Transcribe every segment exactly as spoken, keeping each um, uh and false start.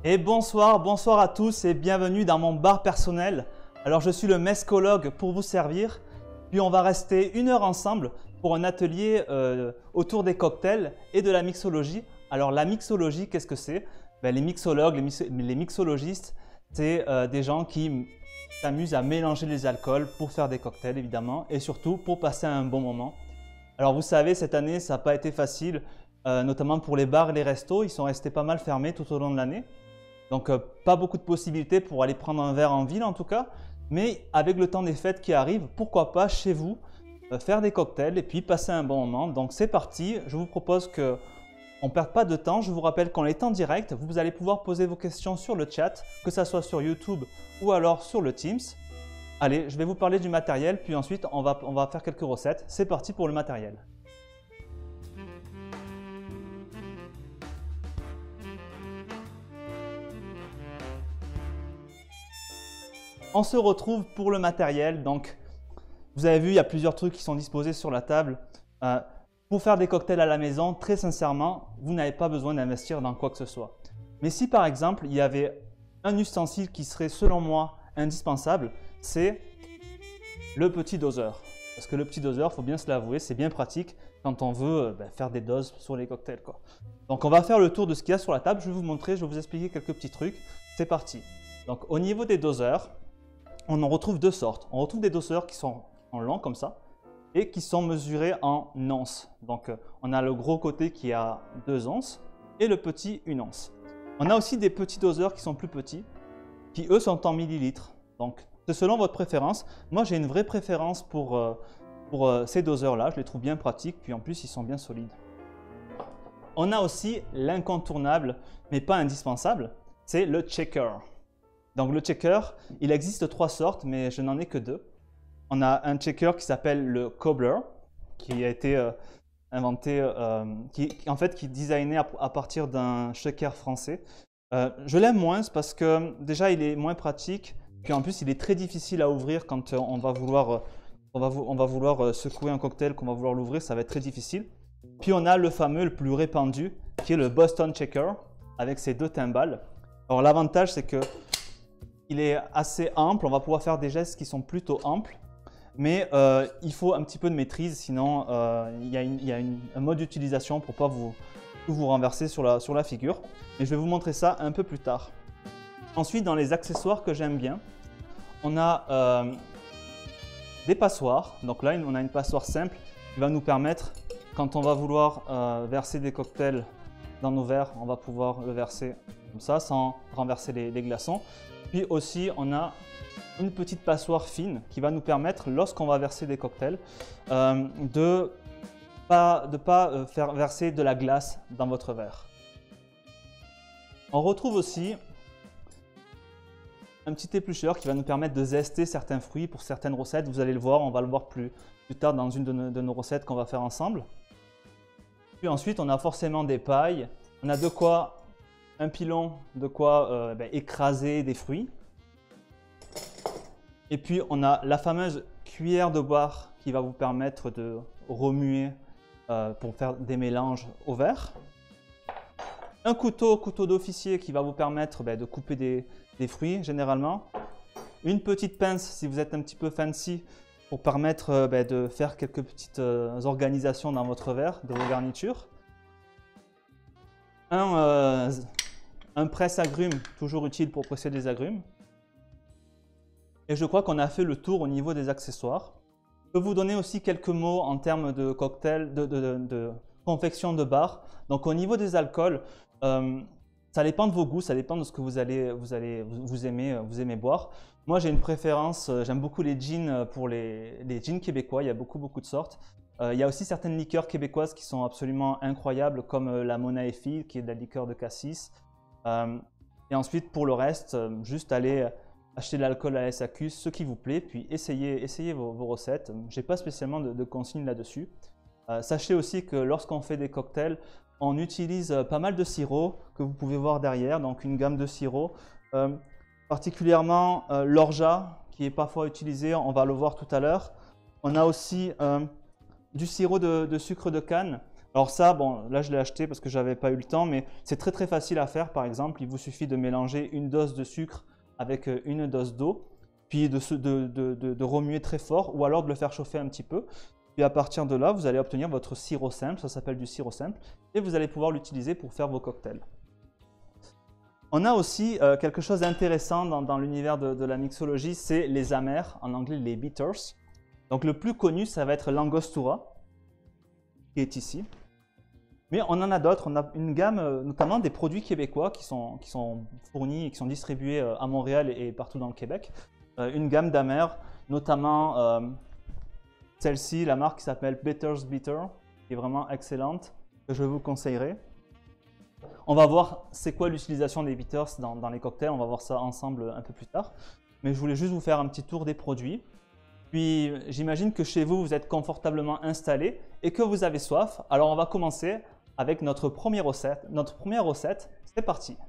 Et bonsoir, bonsoir à tous et bienvenue dans mon bar personnel. Alors je suis le mescologue pour vous servir, puis on va rester une heure ensemble pour un atelier euh, autour des cocktails et de la mixologie. Alors la mixologie, qu'est-ce que c'est? Ben, les mixologues, les, mix les mixologistes, c'est euh, des gens qui s'amusent à mélanger les alcools pour faire des cocktails évidemment et surtout pour passer un bon moment. Alors vous savez, cette année ça n'a pas été facile, euh, notamment pour les bars et les restos, ils sont restés pas mal fermés tout au long de l'année. Donc euh, pas beaucoup de possibilités pour aller prendre un verre en ville en tout cas, mais avec le temps des fêtes qui arrivent, pourquoi pas chez vous euh, faire des cocktails et puis passer un bon moment. Donc c'est parti, je vous propose que on ne perde pas de temps. Je vous rappelle qu'on est en direct, vous allez pouvoir poser vos questions sur le chat, que ce soit sur YouTube ou alors sur le Teams. Allez, je vais vous parler du matériel, puis ensuite on va, on va faire quelques recettes. C'est parti pour le matériel. On se retrouve pour le matériel. Donc, vous avez vu, il y a plusieurs trucs qui sont disposés sur la table. Euh, pour faire des cocktails à la maison, très sincèrement, vous n'avez pas besoin d'investir dans quoi que ce soit. Mais si par exemple, il y avait un ustensile qui serait selon moi indispensable, c'est le petit doseur. Parce que le petit doseur, il faut bien se l'avouer, c'est bien pratique quand on veut euh, ben, faire des doses sur les cocktails, quoi. Donc on va faire le tour de ce qu'il y a sur la table. Je vais vous montrer, je vais vous expliquer quelques petits trucs. C'est parti. Donc au niveau des doseurs, on en retrouve deux sortes. On retrouve des doseurs qui sont en long comme ça et qui sont mesurés en onces. Donc on a le gros côté qui a deux onces et le petit une once. On a aussi des petits doseurs qui sont plus petits, qui eux sont en millilitres. Donc c'est selon votre préférence. Moi j'ai une vraie préférence pour, euh, pour euh, ces doseurs-là. Je les trouve bien pratiques, puis en plus ils sont bien solides. On a aussi l'incontournable, mais pas indispensable, c'est le checker. Donc le checker, il existe trois sortes, mais je n'en ai que deux. On a un checker qui s'appelle le cobbler, qui a été euh, inventé, euh, qui, en fait, qui est designé à, à partir d'un shaker français. Euh, je l'aime moins parce que déjà il est moins pratique, puis en plus il est très difficile à ouvrir quand on va vouloir, on va, on va vouloir secouer un cocktail, qu'on va vouloir l'ouvrir, ça va être très difficile. Puis on a le fameux, le plus répandu, qui est le Boston Shaker, avec ses deux timbales. Alors l'avantage c'est que il est assez ample, on va pouvoir faire des gestes qui sont plutôt amples, mais euh, il faut un petit peu de maîtrise, sinon euh, il y a, une, il y a une, un mode d'utilisation pour ne pas vous, vous renverser sur la, sur la figure. Et je vais vous montrer ça un peu plus tard. Ensuite, dans les accessoires que j'aime bien, on a euh, des passoires. Donc là, on a une passoire simple qui va nous permettre, quand on va vouloir euh, verser des cocktails dans nos verres, on va pouvoir le verser comme ça, sans renverser les, les glaçons. Puis aussi, on a une petite passoire fine qui va nous permettre, lorsqu'on va verser des cocktails, euh, de ne pas, de pas euh, faire verser de la glace dans votre verre. On retrouve aussi un petit éplucheur qui va nous permettre de zester certains fruits pour certaines recettes. Vous allez le voir, on va le voir plus, plus tard dans une de nos, de nos recettes qu'on va faire ensemble. Puis ensuite, on a forcément des pailles. On a de quoi un pilon, de quoi euh, ben, écraser des fruits. Et puis on a la fameuse cuillère de boire qui va vous permettre de remuer euh, pour faire des mélanges au verre. Un couteau, couteau d'officier qui va vous permettre ben, de couper des, des fruits généralement. Une petite pince si vous êtes un petit peu fancy pour permettre euh, ben, de faire quelques petites euh, organisations dans votre verre, de vos garnitures. Un, euh, un presse-agrumes, toujours utile pour presser des agrumes. Et je crois qu'on a fait le tour au niveau des accessoires. Je peux vous donner aussi quelques mots en termes de cocktail, de, de, de, de confection de bar. Donc au niveau des alcools, euh, ça dépend de vos goûts, ça dépend de ce que vous allez, vous, allez, vous, aimez, vous aimez boire. Moi j'ai une préférence, j'aime beaucoup les gins pour les, les gins québécois, il y a beaucoup beaucoup de sortes. Euh, il y a aussi certaines liqueurs québécoises qui sont absolument incroyables, comme euh, la Mona Effie, qui est de la liqueur de cassis. Euh, et ensuite, pour le reste, euh, juste aller acheter de l'alcool à la S A Q, ce qui vous plaît, puis essayez, essayez vos, vos recettes. Je n'ai pas spécialement de, de consignes là-dessus. Euh, sachez aussi que lorsqu'on fait des cocktails, on utilise euh, pas mal de sirops que vous pouvez voir derrière, donc une gamme de sirops. Euh, particulièrement euh, l'orgeat, qui est parfois utilisé, on va le voir tout à l'heure. On a aussi euh, du sirop de, de sucre de canne. Alors ça, bon, là je l'ai acheté parce que j'avais pas eu le temps, mais c'est très très facile à faire. Par exemple, il vous suffit de mélanger une dose de sucre avec une dose d'eau, puis de, de, de, de, de remuer très fort, ou alors de le faire chauffer un petit peu. Puis à partir de là, vous allez obtenir votre sirop simple, ça s'appelle du sirop simple, et vous allez pouvoir l'utiliser pour faire vos cocktails. On a aussi euh, quelque chose d'intéressant dans, dans l'univers de, de la mixologie, c'est les amers, en anglais les bitters. Donc le plus connu, ça va être l'Angostura, qui est ici. Mais on en a d'autres, on a une gamme, euh, notamment des produits québécois qui sont, qui sont fournis et qui sont distribués euh, à Montréal et, et partout dans le Québec. Euh, une gamme d'amers, notamment euh, celle-ci, la marque qui s'appelle Better's Bitter, qui est vraiment excellente, que je vous conseillerais. On va voir c'est quoi l'utilisation des bitters dans, dans les cocktails, on va voir ça ensemble un peu plus tard. Mais je voulais juste vous faire un petit tour des produits. Puis j'imagine que chez vous, vous êtes confortablement installé et que vous avez soif. Alors on va commencer avec notre première recette. Notre première recette, c'est parti.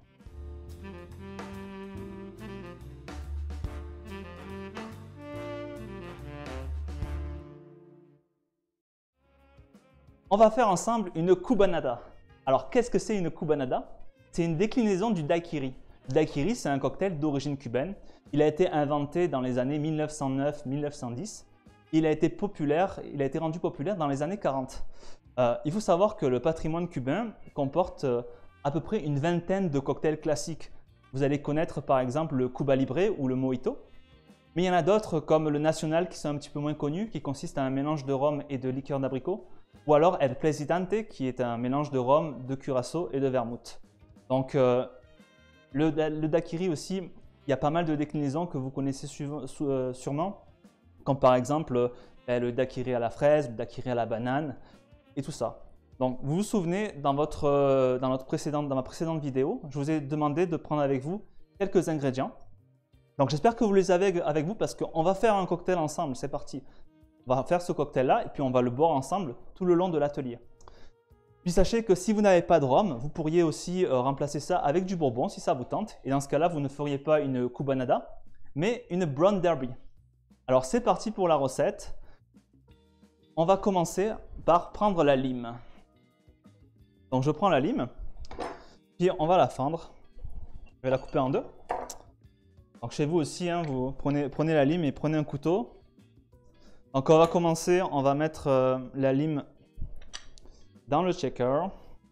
On va faire ensemble une cubanada. Alors, qu'est-ce que c'est une cubanada? C'est une déclinaison du daiquiri. Le daiquiri, c'est un cocktail d'origine cubaine. Il a été inventé dans les années mille neuf cent neuf mille neuf cent dix. Il a été populaire, il a été rendu populaire dans les années quarante. Euh, il faut savoir que le patrimoine cubain comporte euh, à peu près une vingtaine de cocktails classiques. Vous allez connaître par exemple le Cuba Libre ou le Mojito. Mais il y en a d'autres comme le Nacional qui sont un petit peu moins connus, qui consiste à un mélange de rhum et de liqueur d'abricot. Ou alors El Presidente, qui est un mélange de rhum, de curaçao et de vermouth. Donc, euh, le, le daiquiri aussi, il y a pas mal de déclinaisons que vous connaissez euh, sûrement, comme par exemple euh, le daiquiri à la fraise, le daiquiri à la banane et tout ça. Donc, vous vous souvenez, dans, votre, euh, dans, notre précédente, dans ma précédente vidéo, je vous ai demandé de prendre avec vous quelques ingrédients. Donc, j'espère que vous les avez avec vous parce qu'on va faire un cocktail ensemble. C'est parti. On va faire ce cocktail-là et puis on va le boire ensemble tout le long de l'atelier. Puis sachez que si vous n'avez pas de rhum, vous pourriez aussi euh, remplacer ça avec du bourbon si ça vous tente. Et dans ce cas-là, vous ne feriez pas une cubanada, mais une brown derby. Alors c'est parti pour la recette. On va commencer par prendre la lime. Donc je prends la lime, puis on va la fendre. Je vais la couper en deux. Donc chez vous aussi, hein, vous prenez, prenez la lime et prenez un couteau. Donc on va commencer, on va mettre euh, la lime dans le shaker.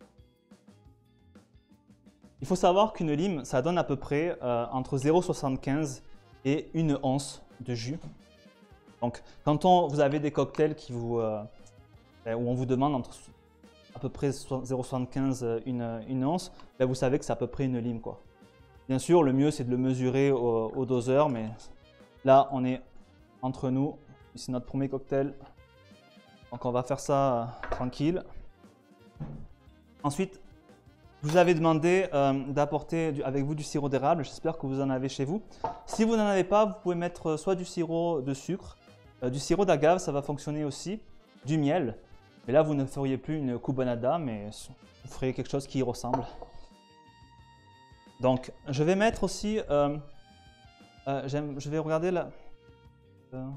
Il faut savoir qu'une lime, ça donne à peu près euh, entre zéro virgule soixante-quinze et une once de jus. Donc quand on, vous avez des cocktails qui vous, euh, où on vous demande entre à peu près zéro virgule soixante-quinze et une, une once, ben vous savez que c'est à peu près une lime, quoi. Bien sûr, le mieux c'est de le mesurer au, au doseur, mais là on est entre nous. C'est notre premier cocktail, donc on va faire ça euh, tranquille. Ensuite, je vous avais demandé euh, d'apporter avec vous du sirop d'érable, j'espère que vous en avez chez vous. Si vous n'en avez pas, vous pouvez mettre soit du sirop de sucre, euh, du sirop d'agave, ça va fonctionner aussi, du miel. Mais là, vous ne feriez plus une cubanada, mais vous feriez quelque chose qui y ressemble. Donc, je vais mettre aussi, euh, euh, je vais regarder là. Euh,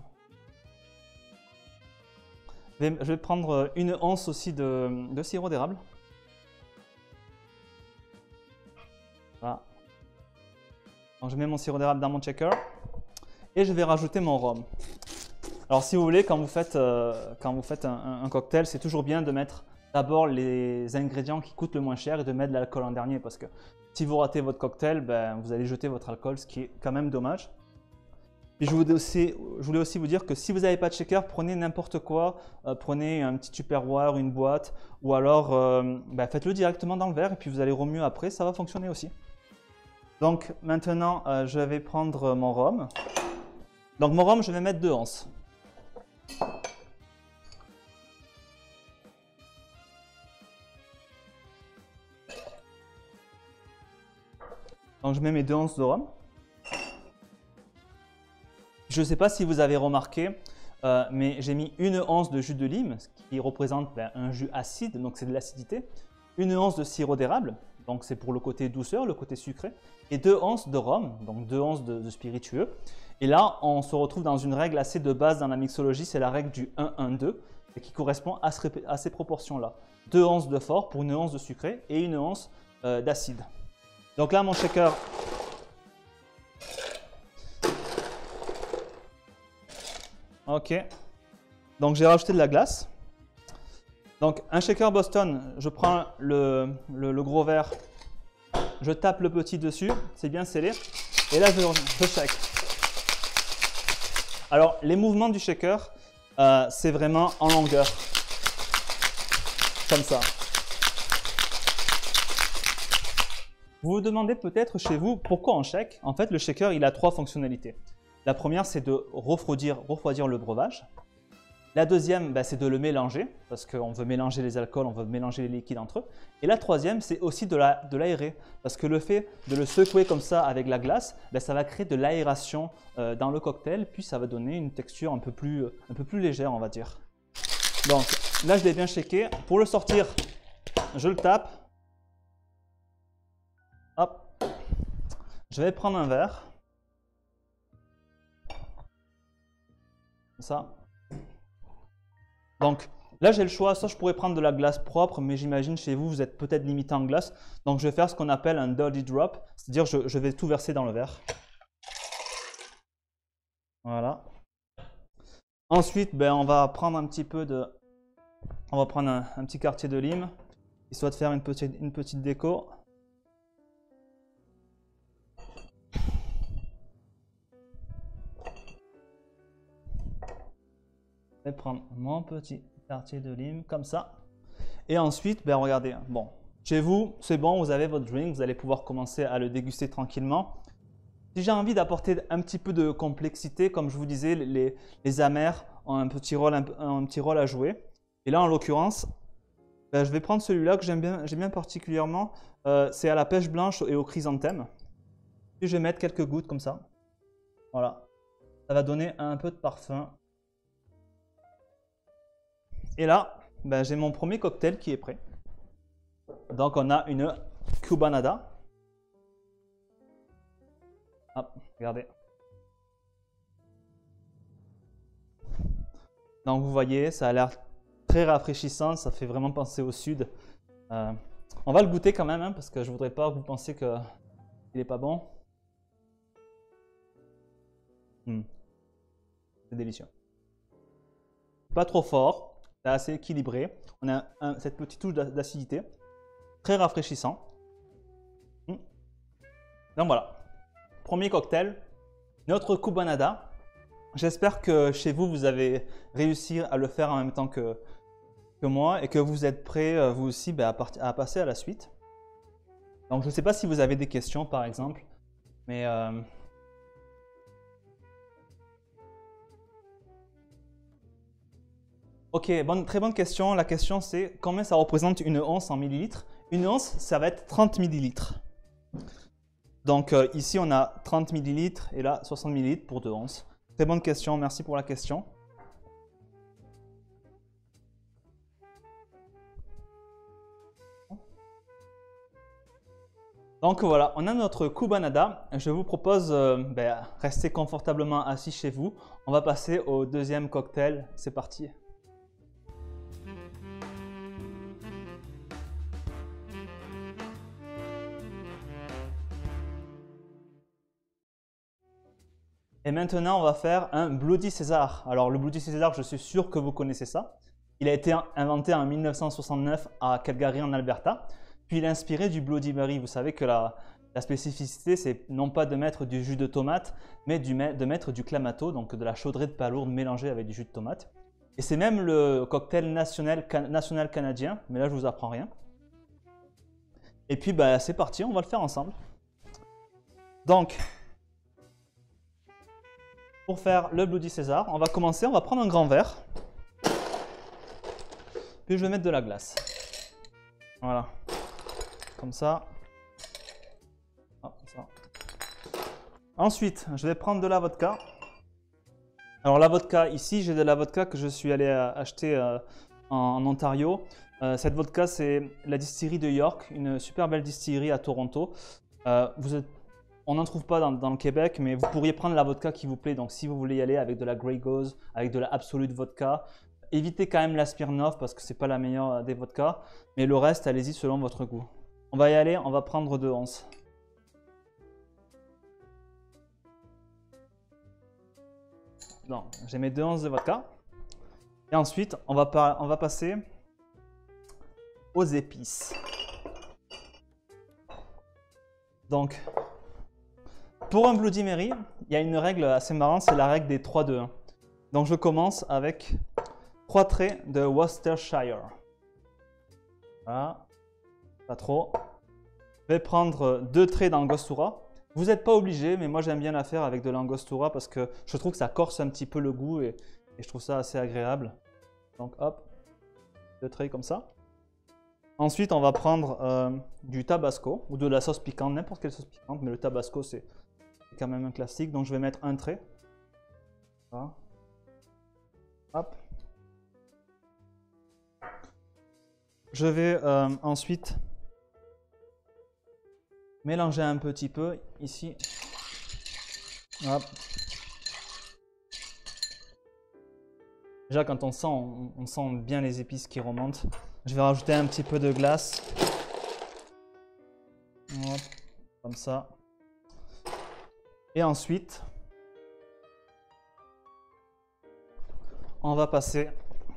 Je vais prendre une once aussi de, de sirop d'érable. Voilà. Donc je mets mon sirop d'érable dans mon shaker et je vais rajouter mon rhum. Alors si vous voulez, quand vous faites, euh, quand vous faites un, un cocktail, c'est toujours bien de mettre d'abord les ingrédients qui coûtent le moins cher et de mettre de l'alcool en dernier parce que si vous ratez votre cocktail, ben, vous allez jeter votre alcool, ce qui est quand même dommage. Et je voulais, aussi, je voulais aussi vous dire que si vous n'avez pas de shaker, prenez n'importe quoi, euh, prenez un petit tupperware, une boîte, ou alors euh, bah, faites-le directement dans le verre et puis vous allez remuer après, ça va fonctionner aussi. Donc maintenant, euh, je vais prendre mon rhum. Donc mon rhum, je vais mettre deux onces. Donc je mets mes deux onces de rhum. Je ne sais pas si vous avez remarqué, euh, mais j'ai mis une once de jus de lime, ce qui représente ben, un jus acide, donc c'est de l'acidité. Une once de sirop d'érable, donc c'est pour le côté douceur, le côté sucré. Et deux onces de rhum, donc deux onces de, de spiritueux. Et là, on se retrouve dans une règle assez de base dans la mixologie, c'est la règle du un un deux. qui correspond à, ce, à ces proportions-là. deux onces de fort pour une once de sucré et une once euh, d'acide. Donc là, mon shaker, ok. Donc j'ai rajouté de la glace. Donc un shaker Boston, je prends le, le, le gros verre, je tape le petit dessus, c'est bien scellé. Et là, je, je shake. Alors les mouvements du shaker, euh, c'est vraiment en longueur. Comme ça. Vous vous demandez peut-être chez vous pourquoi on shake. En fait, le shaker, il a trois fonctionnalités. La première, c'est de refroidir, refroidir le breuvage. La deuxième, ben, c'est de le mélanger, parce qu'on veut mélanger les alcools, on veut mélanger les liquides entre eux. Et la troisième, c'est aussi de l'aérer, la, parce que le fait de le secouer comme ça avec la glace, ben, ça va créer de l'aération euh, dans le cocktail, puis ça va donner une texture un peu plus, un peu plus légère, on va dire. Donc là, je l'ai bien shaké. Pour le sortir, je le tape. Hop. Je vais prendre un verre. Comme ça. Donc là, j'ai le choix. Soit je pourrais prendre de la glace propre, mais j'imagine chez vous, vous êtes peut-être limité en glace. Donc je vais faire ce qu'on appelle un dirty drop, c'est-à-dire je, je vais tout verser dans le verre. Voilà. Ensuite, ben, on va prendre un petit peu de... On va prendre un, un petit quartier de lime, histoire de faire une petite, une petite déco. Je vais prendre mon petit quartier de lime, comme ça. Et ensuite, ben, regardez, bon, chez vous, c'est bon, vous avez votre drink, vous allez pouvoir commencer à le déguster tranquillement. Si j'ai envie d'apporter un petit peu de complexité, comme je vous disais, les, les amers ont un petit rôle, un, un petit rôle à jouer. Et là, en l'occurrence, ben, je vais prendre celui-là que j'aime bien, j'aime bien particulièrement. Euh, c'est à la pêche blanche et au chrysanthème. Puis je vais mettre quelques gouttes comme ça. Voilà. Ça va donner un peu de parfum. Et là, ben, j'ai mon premier cocktail qui est prêt. Donc, on a une Cubanada. Hop, regardez. Donc, vous voyez, ça a l'air très rafraîchissant. Ça fait vraiment penser au sud. Euh, on va le goûter quand même, hein, parce que je ne voudrais pas que vous pensiez qu'il n'est pas bon. Mmh. C'est délicieux. Pas trop fort. C'est assez équilibré. On a un, cette petite touche d'acidité. Très rafraîchissant. Mmh. Donc voilà. Premier cocktail. Notre Cubanada. J'espère que chez vous, vous avez réussi à le faire en même temps que, que moi et que vous êtes prêts, vous aussi, ben, à, à passer à la suite. Donc je ne sais pas si vous avez des questions, par exemple. Mais... Euh, Ok, bonne, très bonne question. La question c'est combien ça représente une once en millilitres? Une once, ça va être trente millilitres. Donc euh, ici on a trente millilitres et là soixante millilitres pour deux onces. Très bonne question, merci pour la question. Donc voilà, on a notre Cubanada. Je vous propose, euh, ben, restez confortablement assis chez vous. On va passer au deuxième cocktail. C'est parti. Et maintenant, on va faire un Bloody César. Alors, le Bloody César, je suis sûr que vous connaissez ça. Il a été inventé en mille neuf cent soixante-neuf à Calgary, en Alberta. Puis, il est inspiré du Bloody Mary. Vous savez que la, la spécificité, c'est non pas de mettre du jus de tomate, mais du, de mettre du clamato, donc de la chaudrée de palourde mélangée avec du jus de tomate. Et c'est même le cocktail national, national canadien, mais là, je ne vous apprends rien. Et puis, bah, c'est parti, on va le faire ensemble. Donc, pour faire le Bloody César, on va commencer, on va prendre un grand verre. Puis je vais mettre de la glace. Voilà. Comme ça. Ah, comme ça. Ensuite, je vais prendre de la vodka. Alors la vodka, ici, j'ai de la vodka que je suis allé acheter euh, en, en Ontario. Euh, cette vodka, c'est la distillerie de York, une super belle distillerie à Toronto. Euh, vous êtes On n'en trouve pas dans, dans le Québec, mais vous pourriez prendre la vodka qui vous plaît. Donc, si vous voulez y aller avec de la Grey Goose, avec de la Absolute Vodka, évitez quand même la Smirnoff parce que c'est pas la meilleure des vodkas. Mais le reste, allez-y selon votre goût. On va y aller, on va prendre deux onces. Donc, j'ai mes deux onces de vodka. Et ensuite, on va, par, on va passer aux épices. Donc, pour un Bloody Mary, il y a une règle assez marrante, c'est la règle des trois deux un. Donc, je commence avec trois traits de Worcestershire. Voilà, pas trop. Je vais prendre deux traits d'Angostura. Vous n'êtes pas obligé, mais moi j'aime bien la faire avec de l'Angostura parce que je trouve que ça corse un petit peu le goût et, et je trouve ça assez agréable. Donc hop, deux traits comme ça. Ensuite, on va prendre euh, du tabasco ou de la sauce piquante, n'importe quelle sauce piquante, mais le tabasco c'est quand même un classique. Donc je vais mettre un trait. Voilà. Hop. Je vais euh, ensuite mélanger un petit peu ici. Hop. Déjà quand on sent, on, on sent bien les épices qui remontent. Je vais rajouter un petit peu de glace. Hop, comme ça. Et ensuite, on va passer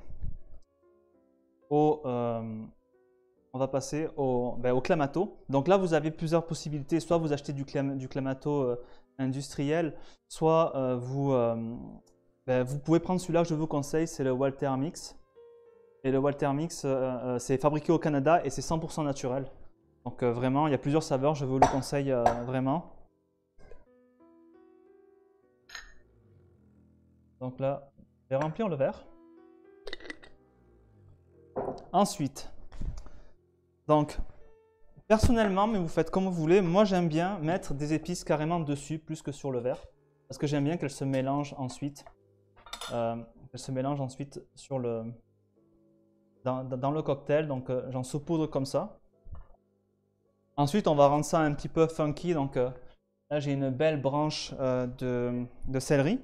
au, euh, on va passer au, ben, au Clamato. Donc là, vous avez plusieurs possibilités. Soit vous achetez du, clam, du Clamato euh, industriel, soit euh, vous, euh, ben, vous pouvez prendre celui-là que je vous conseille, c'est le Walter Mix. Et le Walter Mix, euh, euh, c'est fabriqué au Canada et c'est cent pour cent naturel. Donc euh, vraiment, il y a plusieurs saveurs, je vous le conseille euh, vraiment. Donc là, je vais remplir le verre. Ensuite, donc, personnellement, mais vous faites comme vous voulez, moi j'aime bien mettre des épices carrément dessus, plus que sur le verre. Parce que j'aime bien qu'elles se mélangent ensuite. Euh, qu'elles se mélangent ensuite sur le... Dans, dans le cocktail, donc euh, j'en saupoudre comme ça. Ensuite, on va rendre ça un petit peu funky. Donc euh, là, j'ai une belle branche euh, de, de céleri.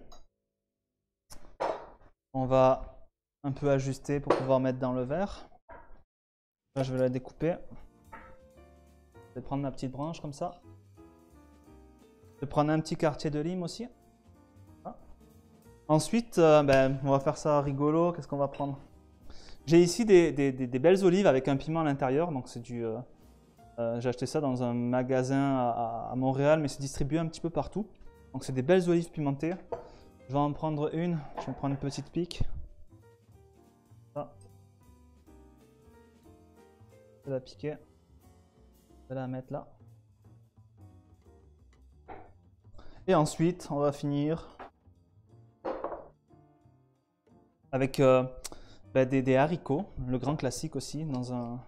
On va un peu ajuster pour pouvoir mettre dans le verre. Là, je vais la découper. Je vais prendre ma petite branche comme ça. Je vais prendre un petit quartier de lime aussi. Voilà. Ensuite, euh, ben, on va faire ça rigolo. Qu'est-ce qu'on va prendre? J'ai ici des, des, des, des belles olives avec un piment à l'intérieur. Donc c'est du, euh, euh, j'ai acheté ça dans un magasin à, à Montréal, mais c'est distribué un petit peu partout. Donc c'est des belles olives pimentées. Je vais en prendre une. Je vais prendre une petite pique. Ça. Je vais la piquer. Je vais la mettre là. Et ensuite, on va finir avec euh, bah, des, des haricots, le grand classique aussi, dans un...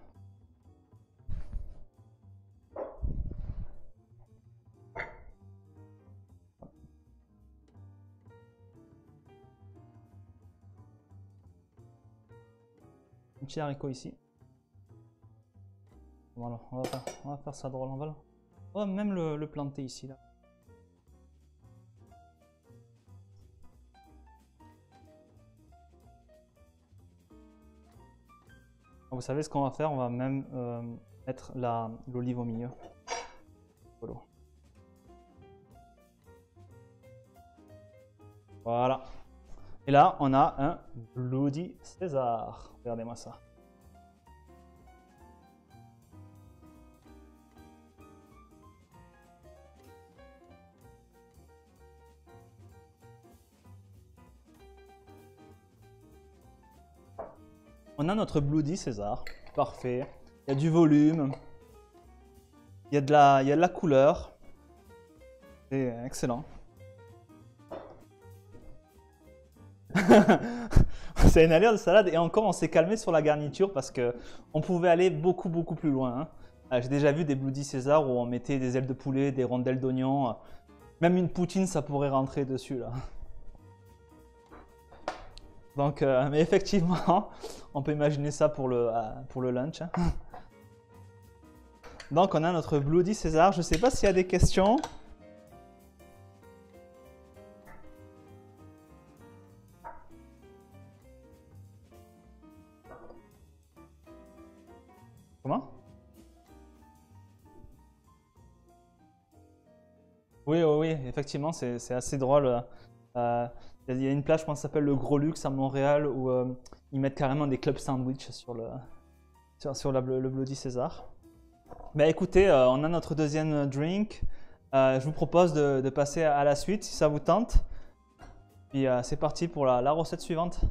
Un petit haricot ici. Voilà, on va faire, on va faire ça drôle. On va, on va même le, le planter ici, là. Vous savez ce qu'on va faire? On va même euh, mettre l'olive au milieu. Voilà. Et là, on a un Bloody César. Regardez-moi ça. On a notre Bloody César. Parfait. Il y a du volume. Il y a de la, il y a de la couleur. C'est excellent. C'est une allure de salade et encore on s'est calmé sur la garniture parce que on pouvait aller beaucoup beaucoup plus loin. Hein. J'ai déjà vu des Bloody César où on mettait des ailes de poulet, des rondelles d'oignon, même une poutine ça pourrait rentrer dessus là. Donc, euh, mais effectivement, on peut imaginer ça pour le, euh, pour le lunch. Hein. Donc on a notre Bloody César. Je ne sais pas s'il y a des questions. Comment? Oui, oui, oui, effectivement, c'est assez drôle. Euh, il y a une plage, je pense, qui s'appelle le Gros Luxe à Montréal où euh, ils mettent carrément des clubs sandwich sur le, sur, sur la, le Bloody César. Ben écoutez, euh, on a notre deuxième drink. Euh, je vous propose de, de passer à la suite si ça vous tente. Puis euh, c'est parti pour la, la recette suivante.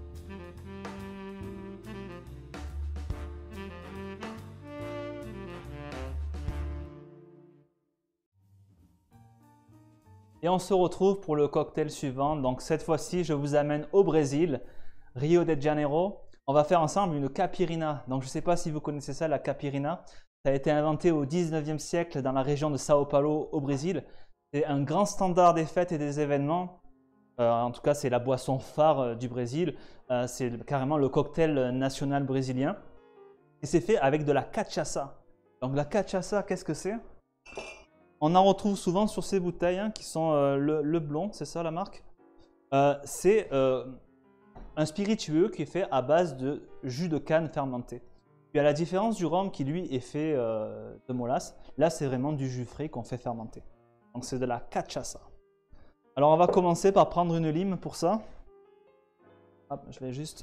Et on se retrouve pour le cocktail suivant. Donc cette fois-ci, je vous amène au Brésil, Rio de Janeiro. On va faire ensemble une caipirinha. Donc je ne sais pas si vous connaissez ça, la caipirinha. Ça a été inventé au dix-neuvième siècle dans la région de Sao Paulo au Brésil. C'est un grand standard des fêtes et des événements. Euh, en tout cas, c'est la boisson phare euh, du Brésil. Euh, c'est carrément le cocktail national brésilien. Et c'est fait avec de la cachaça. Donc la cachaça, qu'est-ce que c'est? On en retrouve souvent sur ces bouteilles hein, qui sont euh, le, le Blond, c'est ça la marque? euh, C'est euh, un spiritueux qui est fait à base de jus de canne fermenté. Puis à la différence du rhum qui lui est fait euh, de molasse, là c'est vraiment du jus frais qu'on fait fermenter. Donc c'est de la cachaça. Alors on va commencer par prendre une lime pour ça. Hop, je vais juste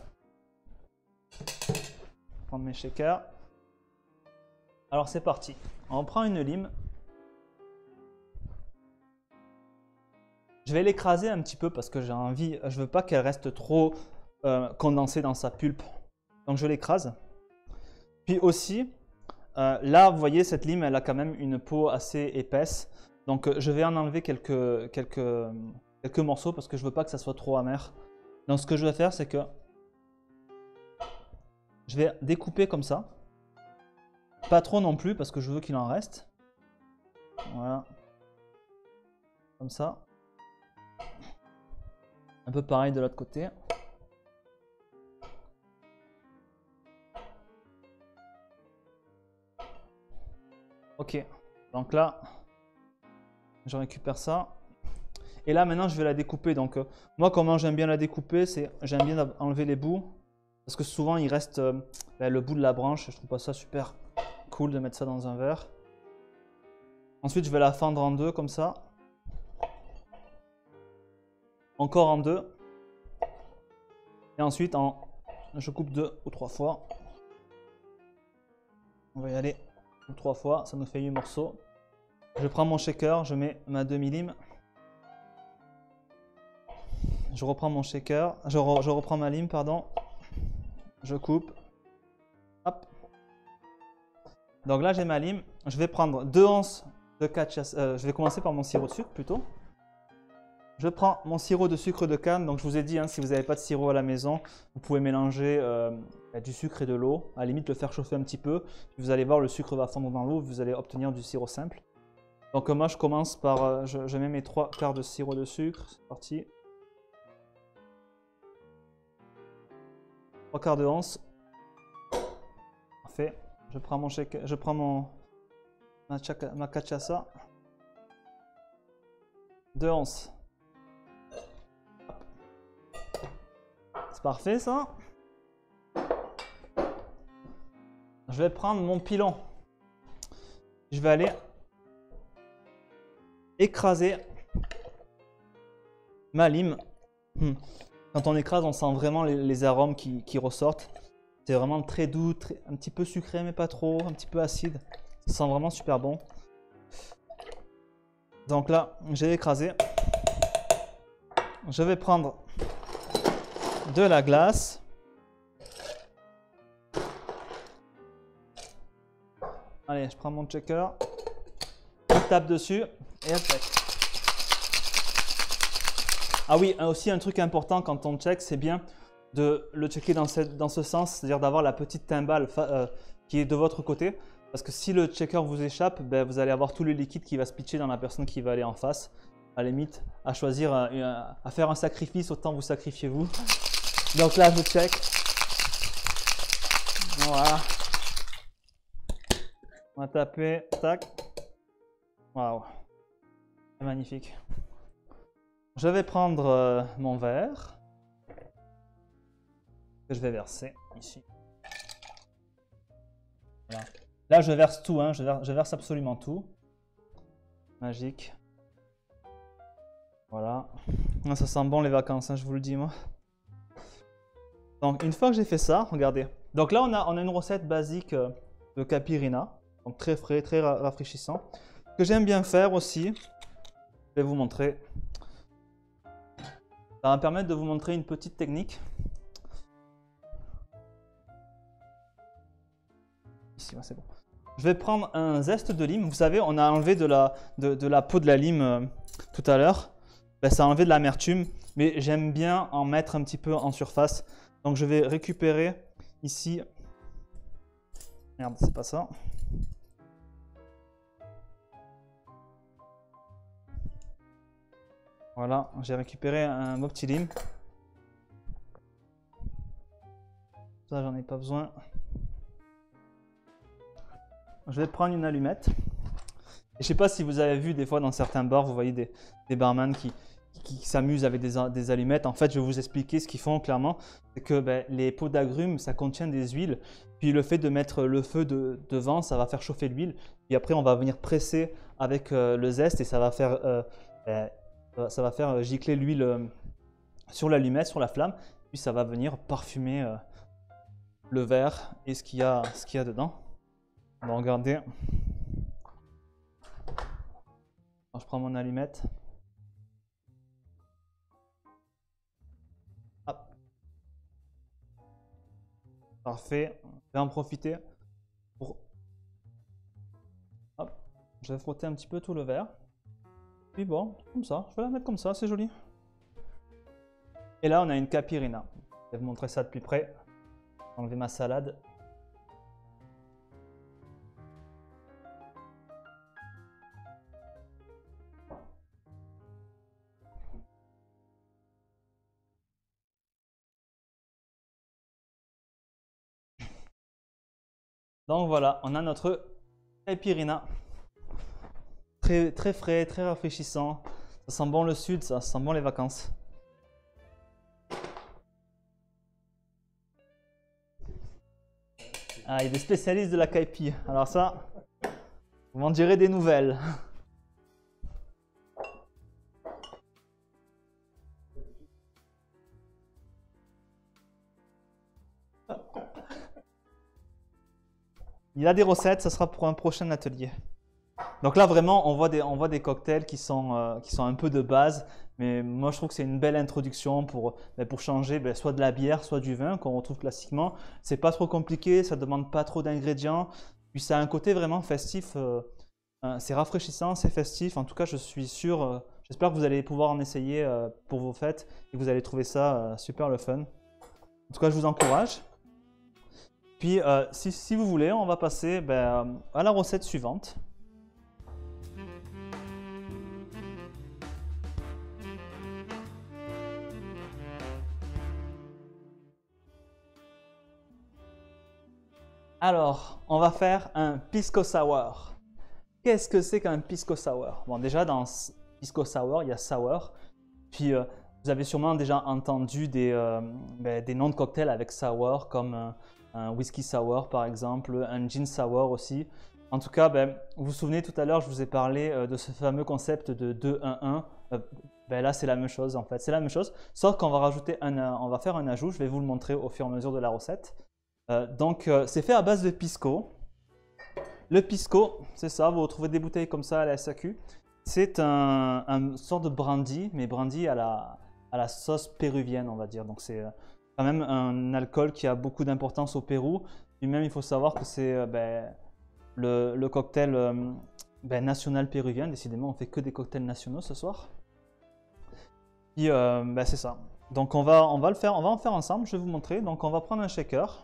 prendre mes shakers. Alors c'est parti. On prend une lime. Je vais l'écraser un petit peu parce que j'ai envie, je veux pas qu'elle reste trop euh, condensée dans sa pulpe. Donc je l'écrase. Puis aussi, euh, là vous voyez cette lime, elle a quand même une peau assez épaisse. Donc je vais en enlever quelques, quelques, quelques morceaux parce que je veux pas que ça soit trop amer. Donc ce que je vais faire, c'est que je vais découper comme ça. Pas trop non plus parce que je veux qu'il en reste. Voilà. Comme ça. Un peu pareil de l'autre côté. Ok, donc là, je récupère ça. Et là, maintenant, je vais la découper. Donc, euh, moi, comment j'aime bien la découper, c'est j'aime bien enlever les bouts. Parce que souvent, il reste euh, ben, le bout de la branche. Je trouve pas ça super cool de mettre ça dans un verre. Ensuite, je vais la fendre en deux comme ça. Encore en deux. Et ensuite, en... je coupe deux ou trois fois. On va y aller trois fois, ça nous fait huit morceaux. Je prends mon shaker, je mets ma demi-lime. Je reprends mon shaker, je, re... je reprends ma lime, pardon. Je coupe. Hop. Donc là, j'ai ma lime. Je vais prendre deux onces de cachaça. Euh, je vais commencer par mon sirop de sucre plutôt. Je prends mon sirop de sucre de canne. Donc je vous ai dit, hein, si vous n'avez pas de sirop à la maison, vous pouvez mélanger euh, du sucre et de l'eau. À la limite, le faire chauffer un petit peu. Vous allez voir, le sucre va fondre dans l'eau. Vous allez obtenir du sirop simple. Donc euh, moi, je commence par... Euh, je, je mets mes trois quarts de sirop de sucre. C'est parti. Trois quarts de once. Parfait. Je prends mon shake, je prends mon... ma, chaka, ma cachaça. Deux onces. C'est parfait ça. Je vais prendre mon pilon. Je vais aller écraser ma lime. Quand on écrase, on sent vraiment les, les arômes qui, qui ressortent. C'est vraiment très doux, très, un petit peu sucré mais pas trop, un petit peu acide. Ça sent vraiment super bon. Donc là, j'ai écrasé. Je vais prendre de la glace. Allez, je prends mon checker. Je tape dessus et hop. Ah oui, aussi un truc important quand on check, c'est bien de le checker dans, cette, dans ce sens, c'est-à-dire d'avoir la petite timbale euh, qui est de votre côté. Parce que si le checker vous échappe, ben, vous allez avoir tout le liquide qui va se pitcher dans la personne qui va aller en face. À la limite, à choisir, euh, à faire un sacrifice, autant vous sacrifiez-vous. Donc là, je check. Voilà. On va taper. Tac. Waouh. C'est magnifique. Je vais prendre euh, mon verre. Que je vais verser ici. Voilà. Là, je verse tout, hein, je, verse, je verse absolument tout. Magique. Voilà. Ça sent bon les vacances, hein, je vous le dis, moi. Donc, une fois que j'ai fait ça, regardez. Donc là, on a, on a une recette basique de caipirinha. Donc, très frais, très ra rafraîchissant. Ce que j'aime bien faire aussi, je vais vous montrer. Ça va me permettre de vous montrer une petite technique. Ici, c'est bon. Je vais prendre un zeste de lime. Vous savez, on a enlevé de la, de, de la peau de la lime euh, tout à l'heure. Ben, ça a enlevé de l'amertume, mais j'aime bien en mettre un petit peu en surface. Donc, je vais récupérer ici. Merde, c'est pas ça. Voilà, j'ai récupéré un beau petit lime. Ça, j'en ai pas besoin. Je vais prendre une allumette. Et je sais pas si vous avez vu des fois dans certains bars, vous voyez des, des barman qui, qui, qui s'amusent avec des, des allumettes. En fait, je vais vous expliquer ce qu'ils font clairement. C'est que ben, les pots d'agrumes, ça contient des huiles. Puis le fait de mettre le feu de, devant, ça va faire chauffer l'huile. Puis après, on va venir presser avec euh, le zeste et ça va faire, euh, ben, ça va faire gicler l'huile euh, sur l'allumette, sur la flamme. Puis ça va venir parfumer euh, le verre et ce qu'il y a, ce qu'il y a dedans. On va regarder. Alors, je prends mon allumette. Hop. Parfait. Je vais en profiter pour... Hop. Je vais frotter un petit peu tout le verre. Puis bon, comme ça. Je vais la mettre comme ça, c'est joli. Et là, on a une caipirinha. Je vais vous montrer ça de plus près. Enlever ma salade. Donc voilà, on a notre caipirinha. Très, très frais, très rafraîchissant. Ça sent bon le sud, ça sent bon les vacances. Ah, il y a des spécialistes de la caipi. Alors ça, vous m'en direz des nouvelles. Il y a des recettes, ça sera pour un prochain atelier. Donc là, vraiment, on voit des, on voit des cocktails qui sont, euh, qui sont un peu de base. Mais moi, je trouve que c'est une belle introduction pour, ben, pour changer ben, soit de la bière, soit du vin qu'on retrouve classiquement. C'est pas trop compliqué, ça ne demande pas trop d'ingrédients. Puis ça a un côté vraiment festif. Euh, euh, c'est rafraîchissant, c'est festif. En tout cas, je suis sûr, euh, j'espère que vous allez pouvoir en essayer euh, pour vos fêtes et que vous allez trouver ça euh, super le fun. En tout cas, je vous encourage. Puis, euh, si, si vous voulez, on va passer ben, à la recette suivante. Alors, on va faire un pisco sour. Qu'est-ce que c'est qu'un pisco sour? Bon, déjà, dans pisco sour, il y a sour. Puis, euh, vous avez sûrement déjà entendu des, euh, ben, des noms de cocktails avec sour, comme euh, un whisky sour par exemple, un gin sour aussi. En tout cas, ben, vous vous souvenez tout à l'heure, je vous ai parlé euh, de ce fameux concept de deux un un. Euh, ben là, c'est la même chose en fait. C'est la même chose, sauf qu'on va rajouter un, on va faire un ajout. Je vais vous le montrer au fur et à mesure de la recette. Euh, donc, euh, c'est fait à base de pisco. Le pisco, c'est ça, vous retrouvez des bouteilles comme ça à la S A Q. C'est un, un sort de brandy, mais brandy à la, à la sauce péruvienne, on va dire. Donc, c'est quand même un alcool qui a beaucoup d'importance au Pérou. Et même, il faut savoir que c'est euh, ben, le, le cocktail euh, ben, national péruvien. Décidément, on fait que des cocktails nationaux ce soir. Puis, euh, ben, c'est ça. Donc, on va, on va le faire, on va en faire ensemble. Je vais vous montrer. Donc, on va prendre un shaker.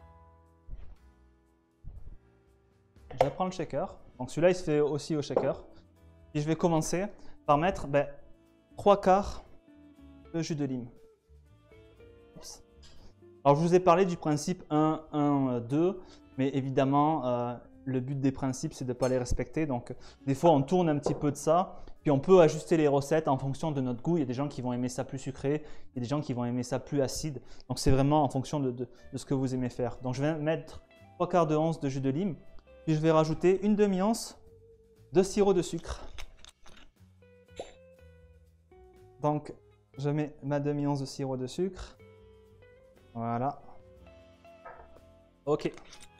Je vais prendre le shaker. Donc celui-là, il se fait aussi au shaker. Et je vais commencer par mettre ben, trois quarts de jus de lime. Oups. Alors je vous ai parlé du principe un, un, deux, mais évidemment, euh, le but des principes, c'est de ne pas les respecter. Donc des fois, on tourne un petit peu de ça, puis on peut ajuster les recettes en fonction de notre goût. Il y a des gens qui vont aimer ça plus sucré, il y a des gens qui vont aimer ça plus acide. Donc c'est vraiment en fonction de, de, de ce que vous aimez faire. Donc je vais mettre trois quarts de once de jus de lime. Puis je vais rajouter une demi-once de sirop de sucre. Donc, je mets ma demi-once de sirop de sucre. Voilà. Ok.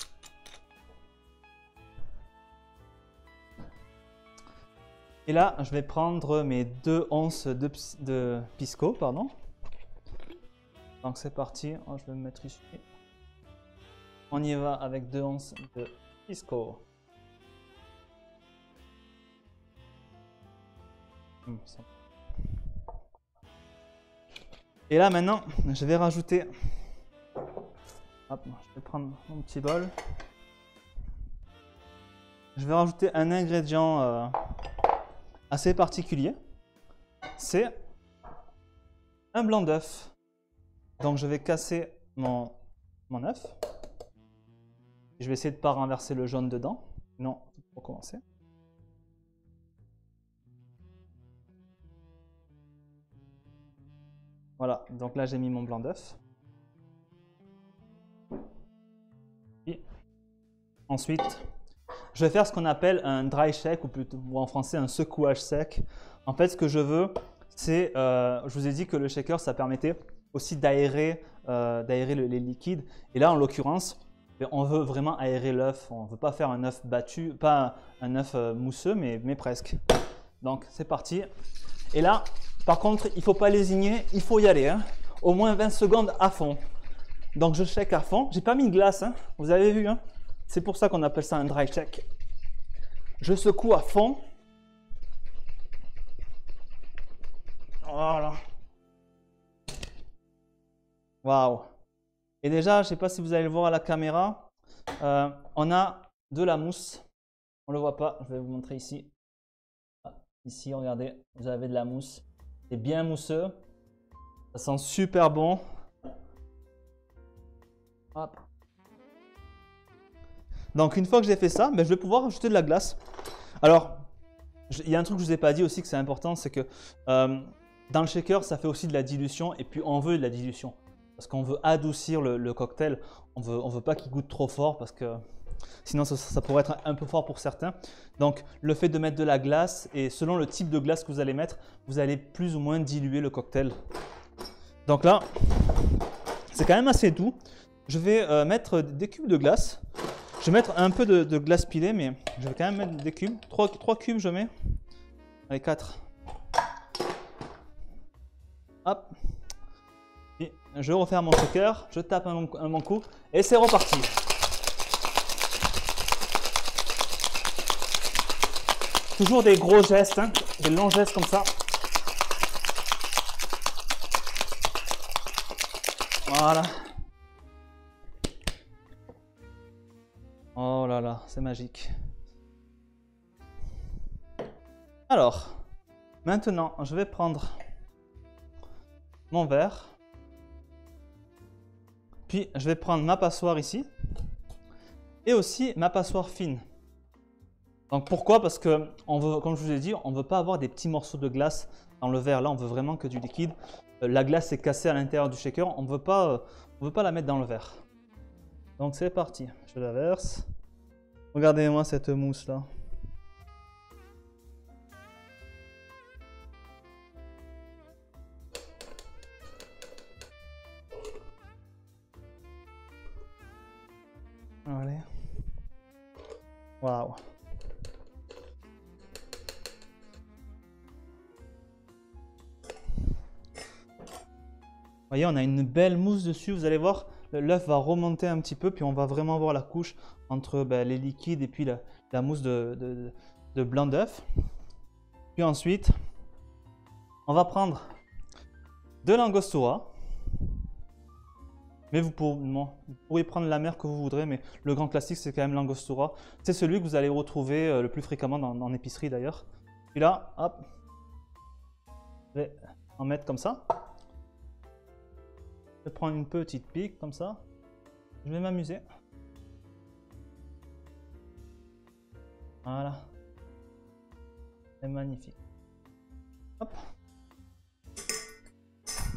Et là, je vais prendre mes deux onces de, de pisco, pardon. Donc c'est parti, je vais me mettre ici. On y va avec deux onces de pisco. Et là maintenant, je vais rajouter. Hop, je vais prendre mon petit bol. Je vais rajouter un ingrédient euh, assez particulier. C'est un blanc d'œuf. Donc je vais casser mon, mon œuf. Je vais essayer de ne pas renverser le jaune dedans. Non, pour commencer. Voilà, donc là j'ai mis mon blanc d'œuf. Ensuite, je vais faire ce qu'on appelle un dry shake, ou, plutôt, ou en français un secouage sec. En fait, ce que je veux, c'est, euh, je vous ai dit que le shaker, ça permettait aussi d'aérer euh, d'aérer le, les liquides. Et là, en l'occurrence, on veut vraiment aérer l'œuf. On ne veut pas faire un œuf battu, pas un œuf euh, mousseux, mais, mais presque. Donc, c'est parti. Et là, par contre, il ne faut pas lésigner, il faut y aller. Hein. Au moins vingt secondes à fond. Donc, je shake à fond. J'ai pas mis de glace, hein. Vous avez vu, hein. C'est pour ça qu'on appelle ça un dry shake. Je secoue à fond. Voilà. Waouh. Et déjà, je ne sais pas si vous allez le voir à la caméra, euh, on a de la mousse. On ne le voit pas, je vais vous montrer ici. Ici, regardez, vous avez de la mousse. C'est bien mousseux. Ça sent super bon. Hop. Donc, une fois que j'ai fait ça, ben, je vais pouvoir ajouter de la glace. Alors, il y a un truc que je ne vous ai pas dit aussi que c'est important, c'est que euh, dans le shaker, ça fait aussi de la dilution et puis on veut de la dilution. Parce qu'on veut adoucir le, le cocktail. On veut, on veut pas qu'il goûte trop fort parce que sinon ça, ça pourrait être un peu fort pour certains. Donc, le fait de mettre de la glace et selon le type de glace que vous allez mettre, vous allez plus ou moins diluer le cocktail. Donc là, c'est quand même assez doux. Je vais euh, mettre des cubes de glace. Je vais mettre un peu de, de glace pilée, mais je vais quand même mettre des cubes. trois, trois cubes, je mets. Allez, quatre. Hop. Et je referme mon shaker, je tape un, un bon coup et c'est reparti. Toujours des gros gestes, hein, des longs gestes comme ça. Voilà. Oh là là, c'est magique. Alors, maintenant, je vais prendre mon verre. Puis, je vais prendre ma passoire ici. Et aussi ma passoire fine. Donc, pourquoi? Parce que, on veut, comme je vous ai dit, on ne veut pas avoir des petits morceaux de glace dans le verre. Là, on veut vraiment que du liquide. La glace est cassée à l'intérieur du shaker. On ne veut pas, on veut pas la mettre dans le verre. Donc, c'est parti. Je la verse. Regardez-moi cette mousse là. Allez. Waouh. Vous voyez, on a une belle mousse dessus. Vous allez voir, l'œuf va remonter un petit peu, puis on va vraiment voir la couche entre ben, les liquides et puis la, la mousse de, de, de blanc d'œuf. Puis ensuite, on va prendre de l'angostura. Mais vous, pour, non, vous pourriez prendre la mer que vous voudrez, mais le grand classique, c'est quand même l'angostura. C'est celui que vous allez retrouver euh, le plus fréquemment dans, en épicerie d'ailleurs. Puis là, hop, je vais en mettre comme ça. Je vais prendre une petite pique comme ça. Je vais m'amuser. Voilà. C'est magnifique. Hop.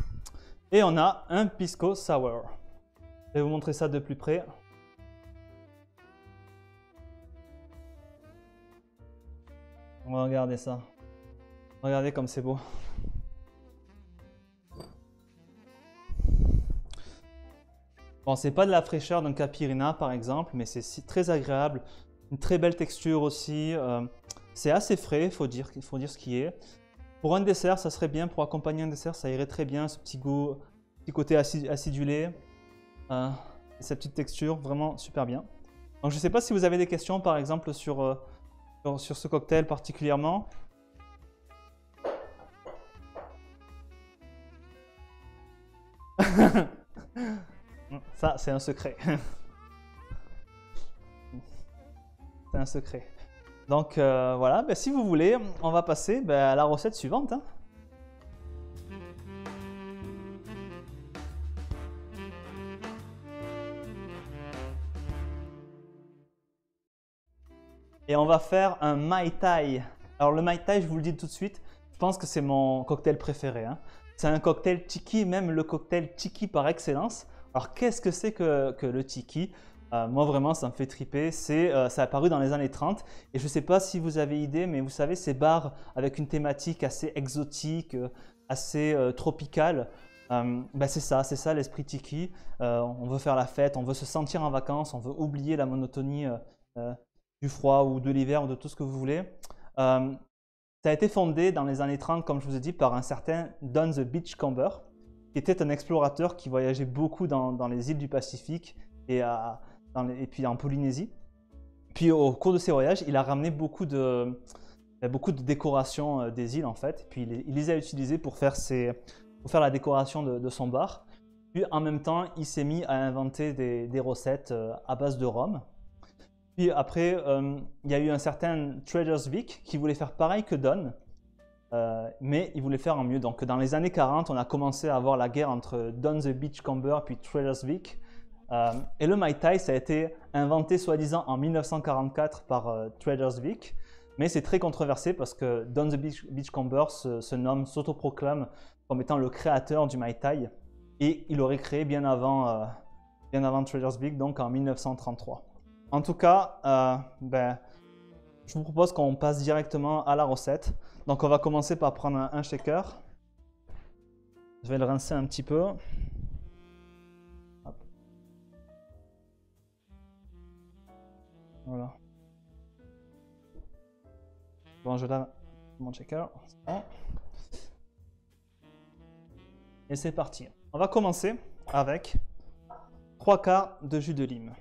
Et on a un pisco sour. Je vais vous montrer ça de plus près. On va regarder ça. Regardez comme c'est beau. Bon, c'est pas de la fraîcheur d'un Caipirinha par exemple, mais c'est très agréable. Une très belle texture aussi. Euh, c'est assez frais, il faut dire, faut dire ce qui est. Pour un dessert, ça serait bien. Pour accompagner un dessert, ça irait très bien. Ce petit goût, petit côté acidulé. Euh, cette petite texture, vraiment super bien. Donc je ne sais pas si vous avez des questions par exemple sur, euh, sur, sur ce cocktail particulièrement. Ça, c'est un secret. C'est un secret. Donc euh, voilà, ben, si vous voulez, on va passer ben, à la recette suivante. Hein. Et on va faire un Mai Tai. Alors le Mai Tai, je vous le dis tout de suite, je pense que c'est mon cocktail préféré. Hein. C'est un cocktail tiki, même le cocktail tiki par excellence. Alors qu'est-ce que c'est que, que le tiki? euh, Moi vraiment, ça me fait triper. C'est, euh, ça a apparu dans les années trente. Et je ne sais pas si vous avez idée, mais vous savez, ces bars avec une thématique assez exotique, euh, assez euh, tropicale. Euh, ben c'est ça, c'est ça l'esprit tiki. Euh, on veut faire la fête, on veut se sentir en vacances, on veut oublier la monotonie euh, euh, du froid ou de l'hiver ou de tout ce que vous voulez. Euh, ça a été fondé dans les années trente, comme je vous ai dit, par un certain Don the Beachcomber, qui était un explorateur qui voyageait beaucoup dans, dans les îles du Pacifique et, à, dans les, et puis en Polynésie. Puis au cours de ses voyages, il a ramené beaucoup de, beaucoup de décorations des îles en fait. Puis il, il les a utilisées pour faire, ses, pour faire la décoration de, de son bar. Puis en même temps, il s'est mis à inventer des, des recettes à base de rhum. Puis après, euh, il y a eu un certain Traders Vic qui voulait faire pareil que Don, euh, mais il voulait faire en mieux. Donc dans les années quarante, on a commencé à avoir la guerre entre Don the Beachcomber puis Traders Vic. Euh, et le Mai Tai, ça a été inventé soi-disant en mille neuf cent quarante-quatre par euh, Traders Vic, mais c'est très controversé parce que Don the Beach, Beachcomber se, se nomme, s'autoproclame comme étant le créateur du Mai Tai, et il l'aurait créé bien avant, euh, bien avant Traders Vic, donc en mille neuf cent trente-trois. En tout cas, euh, ben, je vous propose qu'on passe directement à la recette. Donc on va commencer par prendre un, un shaker. Je vais le rincer un petit peu. Hop. Voilà. Bon, je lave mon shaker. Bon. Et c'est parti. On va commencer avec trois quarts de jus de lime.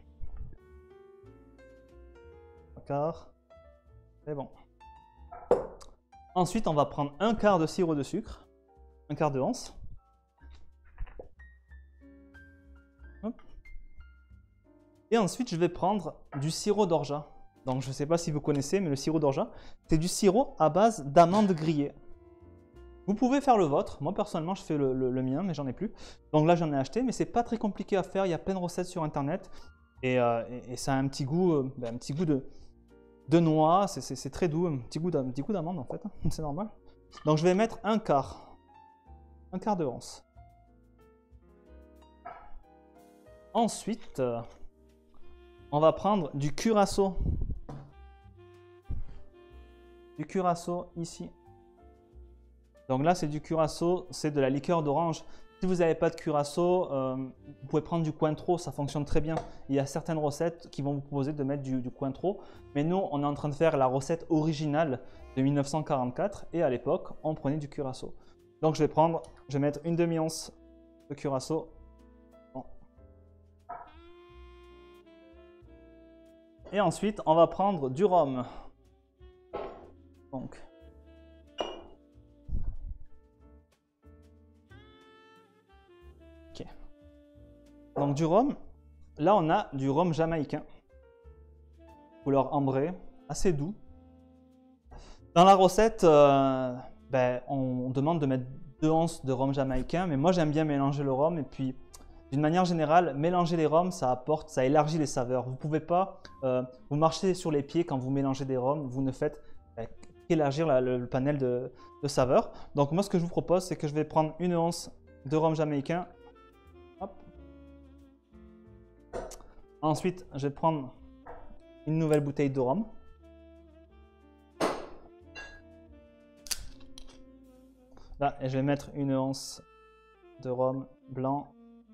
C'est bon. Ensuite, on va prendre un quart de sirop de sucre, un quart de once. Hop. Et ensuite, je vais prendre du sirop d'orgeat. Donc, je ne sais pas si vous connaissez, mais le sirop d'orgeat, c'est du sirop à base d'amandes grillées. Vous pouvez faire le vôtre. Moi, personnellement, je fais le, le, le mien, mais j'en ai plus. Donc là, j'en ai acheté, mais c'est pas très compliqué à faire. Il y a plein de recettes sur Internet. Et, euh, et, et ça a un petit goût, euh, ben, un petit goût de... de noix, c'est très doux, un petit goût d'amande en fait, c'est normal. Donc je vais mettre un quart, un quart de once. Ensuite, euh, on va prendre du curaçao. Du curaçao ici. Donc là c'est du curaçao, c'est de la liqueur d'orange. Si vous n'avez pas de curaçao, euh, vous pouvez prendre du Cointreau, ça fonctionne très bien. Il y a certaines recettes qui vont vous proposer de mettre du, du Cointreau, mais nous, on est en train de faire la recette originale de mille neuf cent quarante-quatre et à l'époque, on prenait du curaçao. Donc je vais prendre, je vais mettre une demi-once de curaçao. Bon. Et ensuite, on va prendre du rhum. Donc. Donc du rhum, là on a du rhum jamaïcain, couleur ambrée, assez doux. Dans la recette, euh, ben, on demande de mettre deux onces de rhum jamaïcain, mais moi j'aime bien mélanger le rhum et puis d'une manière générale, mélanger les rhums, ça apporte, ça élargit les saveurs. Vous ne pouvez pas, euh, vous marchez sur les pieds quand vous mélangez des rhums, vous ne faites ben, qu'élargir le, le panel de, de saveurs. Donc moi ce que je vous propose, c'est que je vais prendre une once de rhum jamaïcain. Hop. Ensuite, je vais prendre une nouvelle bouteille de rhum. Là, et je vais mettre une once de rhum blanc.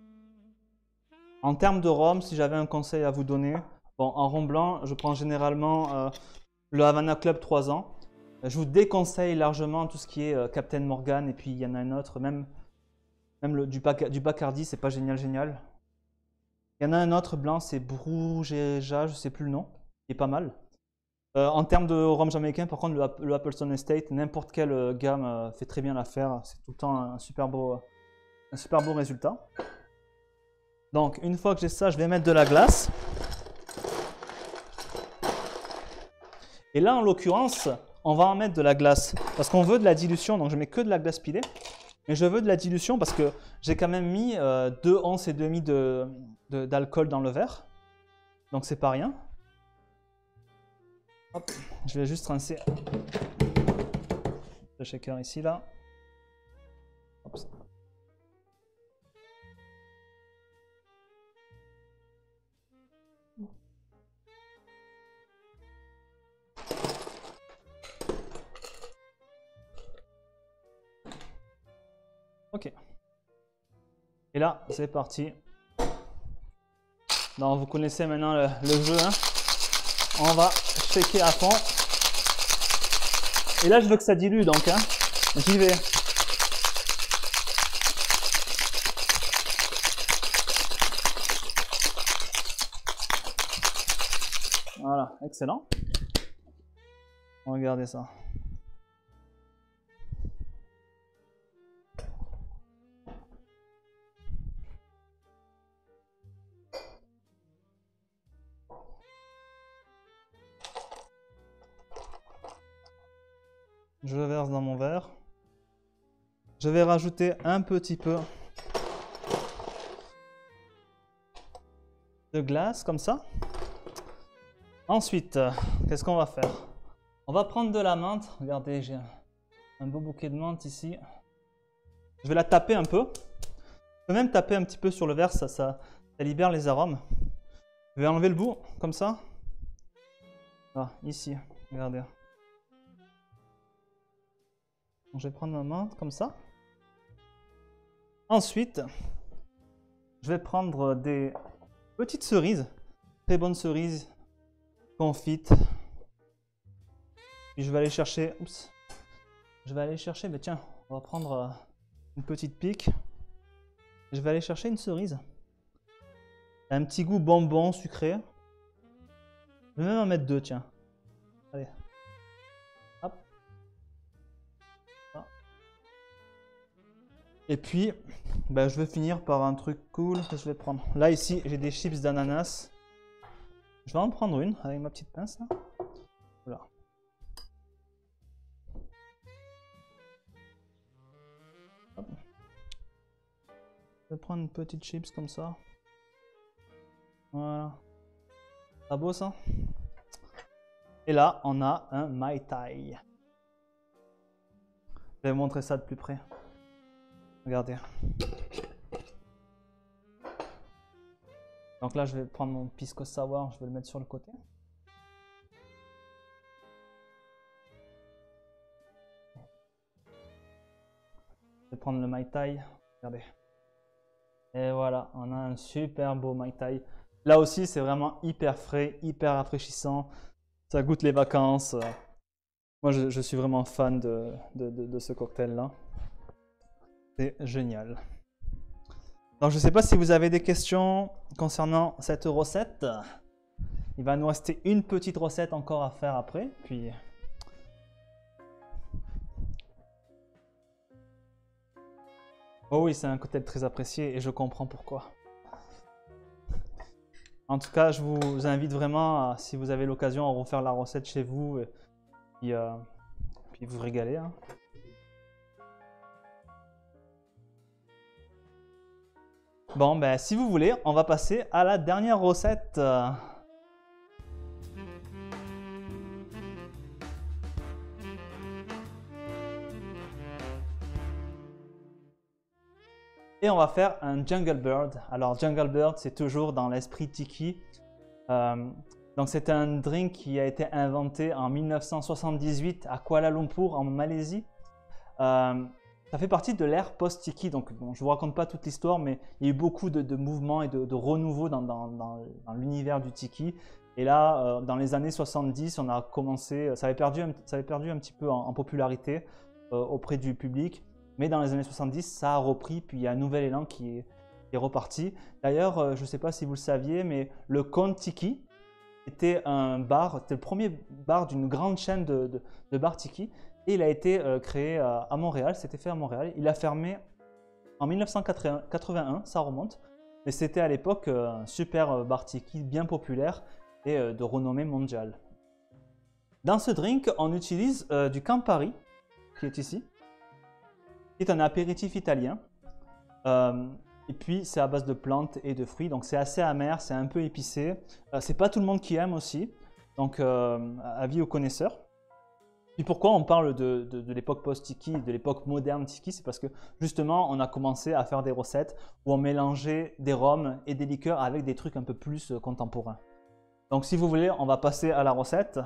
En termes de rhum, si j'avais un conseil à vous donner, bon, en rhum blanc, je prends généralement euh, le Havana Club trois ans. Je vous déconseille largement tout ce qui est euh, Captain Morgan, et puis il y en a un autre, même, même le, du, Bac du Bacardi, c'est pas génial, génial. Il y en a un autre blanc, c'est Brugeja, je sais plus le nom, il est pas mal. Euh, en termes de rhum jamaïcain, par contre, le, le Appleton Estate, n'importe quelle euh, gamme euh, fait très bien l'affaire. C'est tout le temps un super beau, un super beau résultat. Donc, une fois que j'ai ça, je vais mettre de la glace. Et là, en l'occurrence, on va en mettre de la glace parce qu'on veut de la dilution. Donc, je mets que de la glace pilée. Mais je veux de la dilution parce que j'ai quand même mis euh, deux onces et demi de, de, d'alcool dans le verre. Donc, c'est pas rien. Hop, je vais juste rincer le shaker ici, là. Hop. Ok. Et là, c'est parti. Donc, vous connaissez maintenant le, le jeu, hein. On va shaker à fond. Et là, je veux que ça dilue, donc, hein. J'y vais. Voilà, excellent. Regardez ça. Je verse dans mon verre. Je vais rajouter un petit peu de glace, comme ça. Ensuite, qu'est-ce qu'on va faire? On va prendre de la menthe. Regardez, j'ai un beau bouquet de menthe ici. Je vais la taper un peu. Je peux même taper un petit peu sur le verre, ça, ça, ça libère les arômes. Je vais enlever le bout, comme ça. Ah, ici, regardez. Donc, je vais prendre ma menthe comme ça. Ensuite, je vais prendre des petites cerises, très bonnes cerises confites. Puis je vais aller chercher, oups, je vais aller chercher, mais tiens, on va prendre une petite pique. Je vais aller chercher une cerise. Un petit goût bonbon sucré. Je vais même en mettre deux, tiens. Allez. Hop. Et puis, ben, je vais finir par un truc cool que je vais prendre. Là, ici, j'ai des chips d'ananas. Je vais en prendre une avec ma petite pince. Là. Voilà. Hop. Je vais prendre une petite chips comme ça. Voilà. Pas beau ça? Et là, on a un Mai Tai. Je vais vous montrer ça de plus près. Regardez. Donc là, je vais prendre mon pisco sour, je vais le mettre sur le côté. Je vais prendre le Mai Tai. Regardez. Et voilà, on a un super beau Mai Tai. Là aussi, c'est vraiment hyper frais, hyper rafraîchissant. Ça goûte les vacances. Moi, je, je suis vraiment fan de, de, de, de ce cocktail-là. C'est génial. Donc, je ne sais pas si vous avez des questions concernant cette recette. Il va nous rester une petite recette encore à faire après. Puis... Oh oui, c'est un cocktail très apprécié et je comprends pourquoi. En tout cas, je vous invite vraiment, à, si vous avez l'occasion, à refaire la recette chez vous et puis, euh, puis vous régaler. Hein. Bon, ben, si vous voulez, on va passer à la dernière recette. Et on va faire un Jungle Bird. Alors, Jungle Bird, c'est toujours dans l'esprit tiki. Euh, donc, c'est un drink qui a été inventé en mille neuf cent soixante-dix-huit à Kuala Lumpur, en Malaisie. Euh, ça fait partie de l'ère post-Tiki. Donc, bon, je ne vous raconte pas toute l'histoire, mais il y a eu beaucoup de, de mouvements et de, de renouveau dans, dans, dans, dans l'univers du Tiki. Et là, euh, dans les années soixante-dix, on a commencé, ça avait perdu, ça avait perdu un petit peu en, en popularité euh, auprès du public. Mais dans les années soixante-dix, ça a repris, puis il y a un nouvel élan qui est, qui est reparti. D'ailleurs, euh, je ne sais pas si vous le saviez, mais le Kon Tiki était un bar, c'était le premier bar d'une grande chaîne de, de, de bars Tiki. Et il a été euh, créé à, à Montréal, c'était fait à Montréal. Il a fermé en mille neuf cent quatre-vingt-un, ça remonte. Mais c'était à l'époque euh, un super bar Tiki bien populaire et euh, de renommée mondiale. Dans ce drink, on utilise euh, du Campari, qui est ici, qui est un apéritif italien. Euh, et puis, c'est à base de plantes et de fruits, donc c'est assez amer, c'est un peu épicé. Euh, c'est pas tout le monde qui aime aussi, donc euh, avis aux connaisseurs. Et pourquoi on parle de, de, de l'époque post-Tiki, de l'époque moderne Tiki, c'est parce que justement, on a commencé à faire des recettes où on mélangeait des rhums et des liqueurs avec des trucs un peu plus euh, contemporains. Donc, si vous voulez, on va passer à la recette.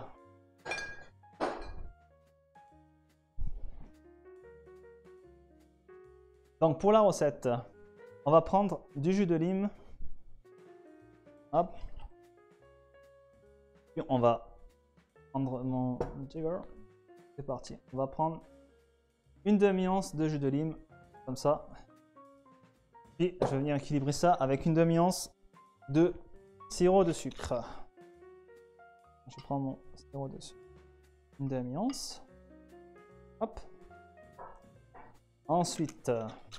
Donc pour la recette, on va prendre du jus de lime. Hop. Puis on va prendre mon jigger. C'est parti. On va prendre une demi-once de jus de lime, comme ça. Puis je vais venir équilibrer ça avec une demi-once de sirop de sucre. Je prends mon sirop de sucre. Une demi-once. Hop. Ensuite,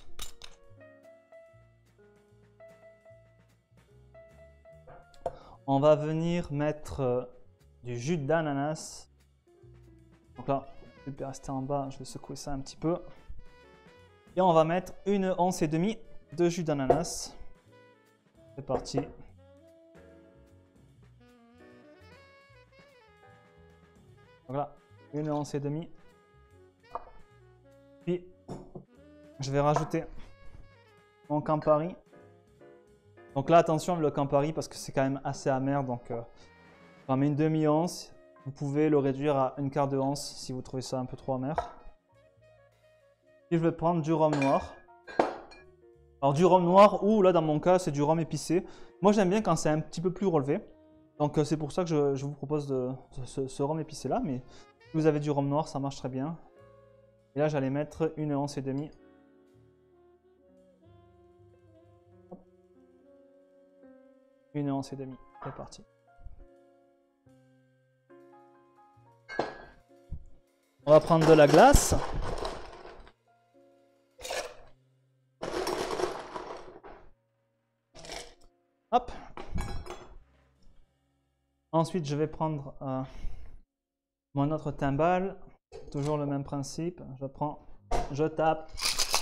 on va venir mettre du jus d'ananas. Donc là, je vais rester en bas, je vais secouer ça un petit peu. Et on va mettre une once et demie de jus d'ananas. C'est parti. Donc là, une once et demie. Puis, je vais rajouter mon Campari. Donc là, attention le Campari parce que c'est quand même assez amer. Donc, euh, on met une demi-once. Vous pouvez le réduire à une quart de once si vous trouvez ça un peu trop amer. Et je vais prendre du rhum noir. Alors du rhum noir ou là dans mon cas c'est du rhum épicé. Moi j'aime bien quand c'est un petit peu plus relevé. Donc euh, c'est pour ça que je, je vous propose de, ce, ce rhum épicé là. Mais si vous avez du rhum noir ça marche très bien. Et là j'allais mettre une once et demie. Une once et demie. C'est parti. On va prendre de la glace. Hop. Ensuite, je vais prendre euh, mon autre timbale. Toujours le même principe. Je prends, je tape.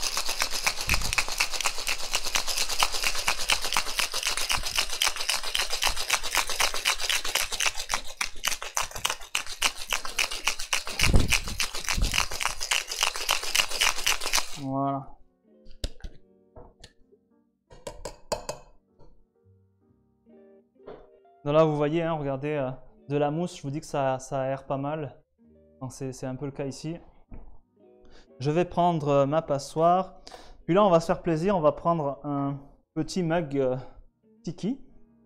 Voilà. Donc là, vous voyez, hein, regardez, euh, de la mousse, je vous dis que ça, ça aère pas mal. Donc c'est un peu le cas ici. Je vais prendre euh, ma passoire. Puis là, on va se faire plaisir. On va prendre un petit mug euh, Tiki.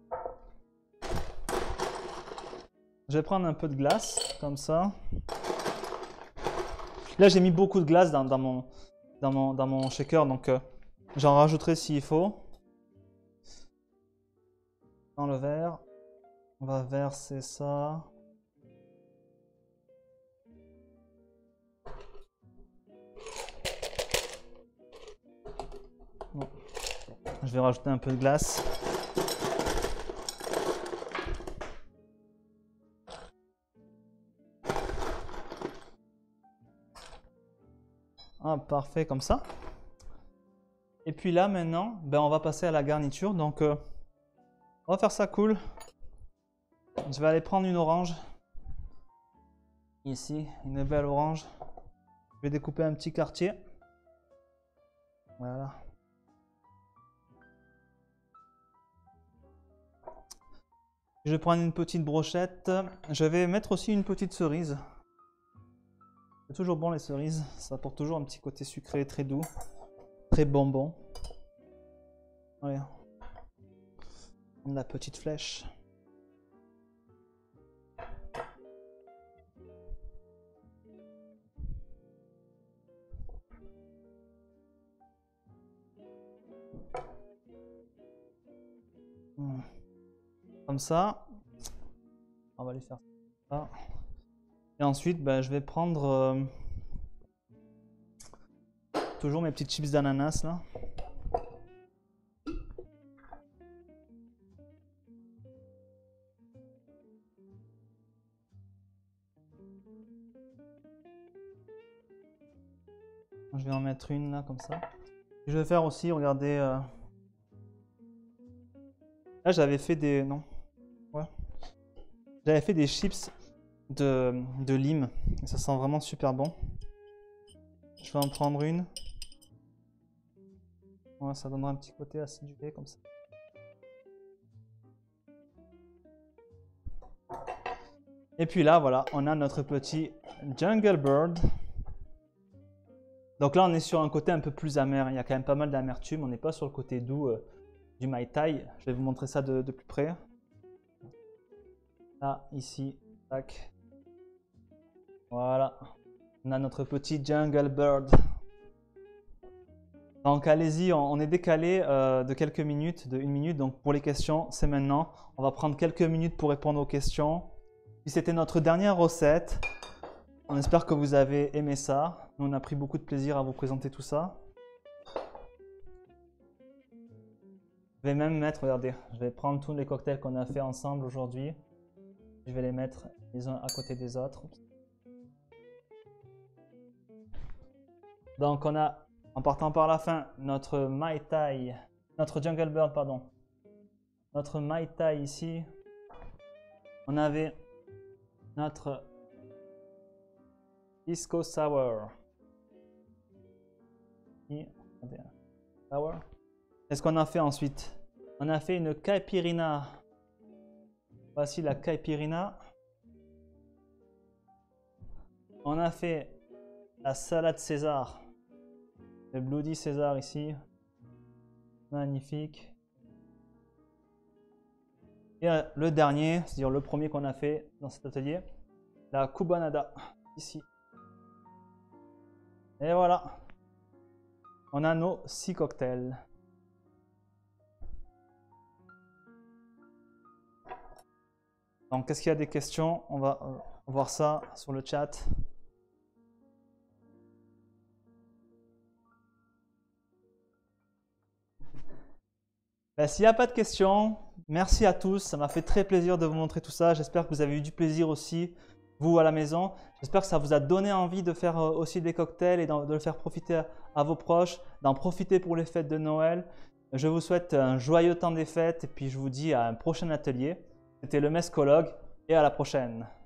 Je vais prendre un peu de glace, comme ça. Là, j'ai mis beaucoup de glace dans, dans, mon, dans, mon, dans mon shaker, donc euh, j'en rajouterai s'il faut. Dans le verre, on va verser ça. Bon. Je vais rajouter un peu de glace. Ah, parfait, comme ça. Et puis là, maintenant, ben, on va passer à la garniture. Donc, euh, on va faire ça cool. Je vais aller prendre une orange. Ici, une belle orange. Je vais découper un petit quartier. Voilà. Je vais prendre une petite brochette. Je vais mettre aussi une petite cerise. C'est toujours bon les cerises, ça apporte toujours un petit côté sucré, très doux, très bonbon. Allez, la petite flèche. Comme ça, on va les faire ça. Et ensuite, ben, je vais prendre euh, toujours mes petites chips d'ananas là. Je vais en mettre une là comme ça. Et je vais faire aussi, regardez. Euh... Là, j'avais fait des. Non. Ouais. J'avais fait des chips de, de lime. Et ça sent vraiment super bon. Je vais en prendre une. Ouais, ça donnera un petit côté acidulé comme ça. Et puis là, voilà, on a notre petit Jungle Bird. Donc là, on est sur un côté un peu plus amer. Il y a quand même pas mal d'amertume. On n'est pas sur le côté doux euh, du Mai Tai. Je vais vous montrer ça de, de plus près. Là, ici, tac. Voilà. On a notre petit Jungle Bird. Donc allez-y, on, on est décalé euh, de quelques minutes, de une minute. Donc pour les questions, c'est maintenant. On va prendre quelques minutes pour répondre aux questions. Puis c'était notre dernière recette. On espère que vous avez aimé ça. Nous, on a pris beaucoup de plaisir à vous présenter tout ça. Je vais même mettre, regardez, je vais prendre tous les cocktails qu'on a fait ensemble aujourd'hui. Je vais les mettre les uns à côté des autres. Donc on a, en partant par la fin, notre Mai Tai, notre Jungle Bird, pardon. Notre Mai Tai ici. On avait notre Pisco Sour. Sour. Qu'est-ce qu'on a fait ensuite? On a fait une caipirinha. Voici la caipirinha. On a fait la salade César. Le Bloody César ici. Magnifique. Et le dernier, c'est-à-dire le premier qu'on a fait dans cet atelier, la Cubanada, ici. Et voilà. On a nos six cocktails. Donc, est-ce qu'il y a des questions? On va euh, voir ça sur le chat. Ben, s'il n'y a pas de questions, merci à tous. Ça m'a fait très plaisir de vous montrer tout ça. J'espère que vous avez eu du plaisir aussi, vous à la maison. J'espère que ça vous a donné envie de faire aussi des cocktails et de le faire profiter à, à vos proches, d'en profiter pour les fêtes de Noël. Je vous souhaite un joyeux temps des fêtes et puis je vous dis à un prochain atelier. C'était le Mescologue et à la prochaine.